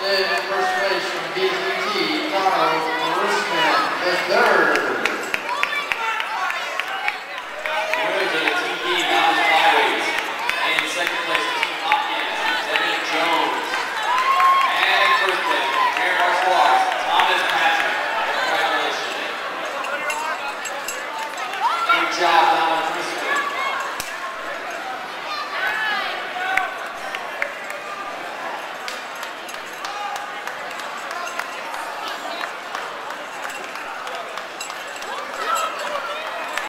Then in first place from BSBT, Donald Roosman, the third. Winners of the Team B Mountain Flyweights. And in second place, Team Hopkins, Zane Jones. And in first place, Air Martial Arts, Thomas Patrick. Congratulations. Good job, Donald.